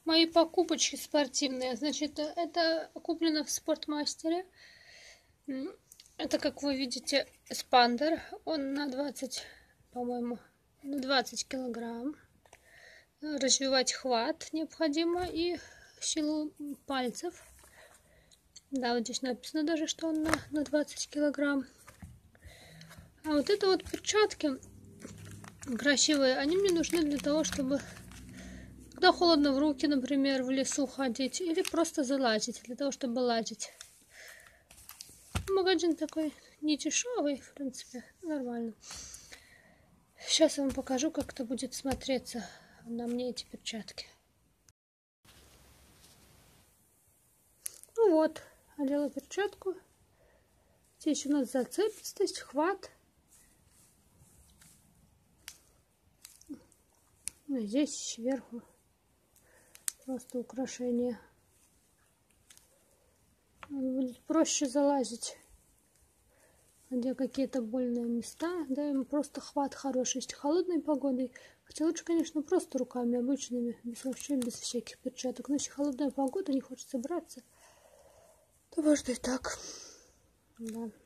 Мои покупочки спортивные. Значит, это куплено в Спортмастере. Это, как вы видите, спандер. Он на 20, по-моему, на 20 килограмм. Развивать хват необходимо и силу пальцев. Да, вот здесь написано даже, что он на 20 килограмм. А вот это вот перчатки красивые, они мне нужны для того, чтобы, когда холодно в руки, например, в лесу ходить, или просто залазить, для того, чтобы лазить. Магазин такой не дешевый, в принципе, нормально. Сейчас я вам покажу, как это будет смотреться на мне, эти перчатки. Ну вот, одела перчатку. Здесь у нас зацепистость, хват. А здесь сверху просто украшение. Будет проще залазить, где какие-то больные места. Да, ему просто хват хороший, если холодной погодой. Хотя лучше, конечно, просто руками обычными, вообще без всяких перчаток. Но если холодная погода, не хочется браться, то можно и так. Да.